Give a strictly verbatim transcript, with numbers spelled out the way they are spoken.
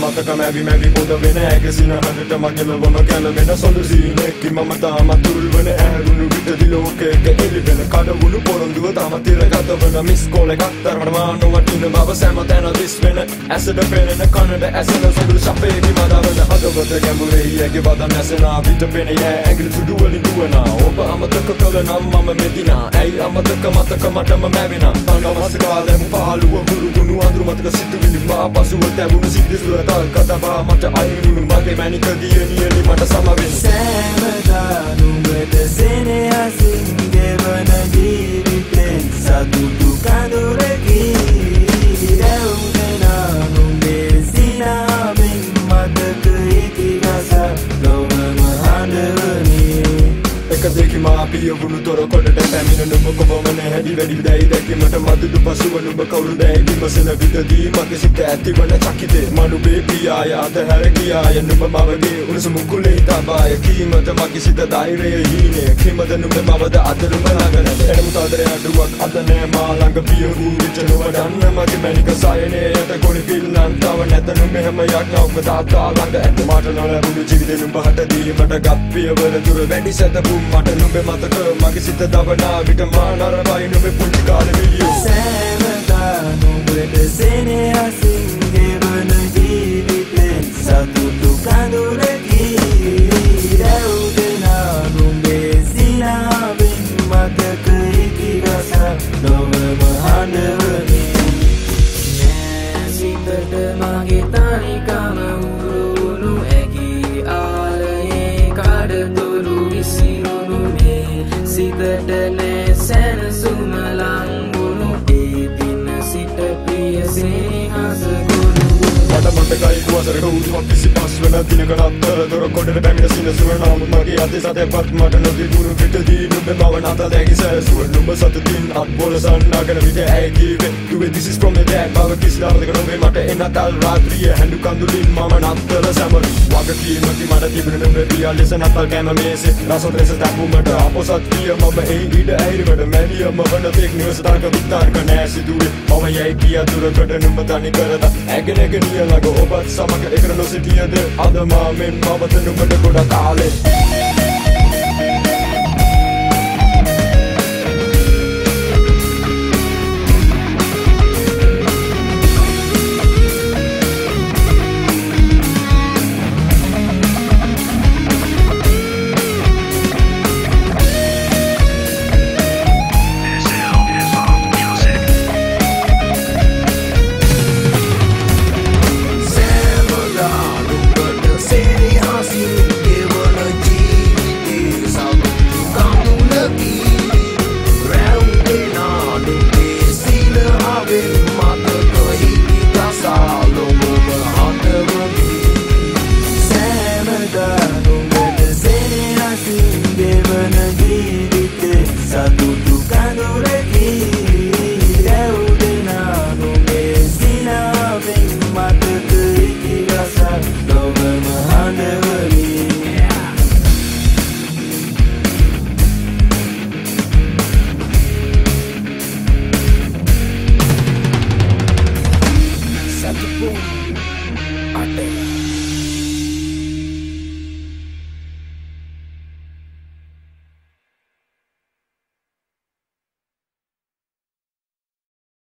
මතක මැවි මැවි පොද වෙන ඇගසින හඬට මගලවම ගැලවෙන සොඳුසීනෙකි මම තාම තුල් වන ඇරුණු විටදි ලෝකෙක එළිවෙන කඩවුණු පොරොන්දුව තාම තිරගත වන මිස් කෝල් එකක් තරමටම නොවටින බව සෑම තැන දිස් වෙන ඇසට පෙනෙන කනට ඇසෙන සොඳුරු ශපේකි මදවන හදවත ගැඹුරෙහි ඇගේ වදන් ඇසෙනා විට පෙනෙය ඇඟිලි සුදු වලින් දුවනා ඔබ අමතක කළ නම් මම මෙදිනා ඇයි අමතක මතක මටම මැවෙනා අනවශ්‍ය කාලෙම පහළුව ගුරුගුණු අඳුරු මතක සිතුවිලි මා පසුව තැබුණු සිද්ධි සුරතල් කතාබා මට අයිනුණු මගේ මැනික දියණියනි මට සමවෙන්න සෑමදා නුඹට සෙනෙහසින් ගෙවන ජීවිතෙන් සතුටු කඳුරකි රැවුදෙනා නුඹේ සිනාවෙන් මතක ඉතිහාස ලොවම හඬවනි එක දෙකි මා පිය වුණු තොර කොටට පැමිණ නුඹ කොපමණ හැඩි වැඩි දැයි දැකීමට මදුදු පසුව නුඹ කවුරුදැයි විමසන විටදී මගේ සිත ඇතිවන චකිතේ මනුබේ පියාය අතහැර ගියාය නුඹ මවගේ උණුසුම කුලේ තබාය කීමට මගේ සිත ධෛර්යය හීනේ කීමද නුඹ මවද අතරුම ළඟන එනමු තාදරේ අඩුවක් අද නෑ මා ළඟ පිය වූ විට නොවඩන්න මගේ මැනික සයනේ යට ගොනි පිල්ලන් තව නැත නුඹ හැම යක්නවම තාත්තා ළඟ ඇත මට නොලැබුණු ජීවිතේ නුඹ හට දීමට ගත් පියවර දුර වැඩි සැතපුම් මට නුඹ මතක මගේ සිත දවනා විට මා නරබයි නුඹ පුංචි කාලේ මිලියෝ සෑමදා නුඹට සෙනෙහසින් ගෙවන ජීවිතෙන් සතුටු කඳුරකි රැවුදෙනා නුඹේ සිනාවෙන් මතක ඉතිහාස ලොවම හඬවනි සිතට මගේ තනිකම උරුණු ඇකි ආලයේ කඩතුරු විසිරුණු මේ සිතට නෑ සැනසුම ලංගුණු ඒ දින සිට ප්‍රිය සෙනෙහස ගොනු මට මතකයි වසරක උතුමක් කිසි පස් වන දිනක නත්තර දොර කොඩට පැමිණ සිනසුව නම් මගේ අතේ සතපත් මට නොතිබුණු පිටදී නුඹ බව නැත දැකි සැසුව නුඹ සතුටින් අත් බොල සන්නාගෙන විට ඇයි කිව්වේ දුවේ this is from the dead බව කිසි දාමතක නොවේ මට එනතල් රාත්‍රිය හැඳු කඳුලින් මම නත්තර සැමරු වගකීමකි මට තිබුණ නුඹ පියා ලෙස නත්තල් කෑම මේසේ රස දෙස තැබුමට අපොසත් පිය මම එයි ඉඩ ඇහිරිවට මැලියම වන තෙක් නිවසතාක විත්තාර්ක නෑ සිදුවේ මම යයි කියා දුරකට නුඹ තනි කරත ඇගෙනගෙන ළඟ ඔබත් සමග එකට නොසිටියද අද මා මෙන් මවත නුඹට ගොඩක් කාලේ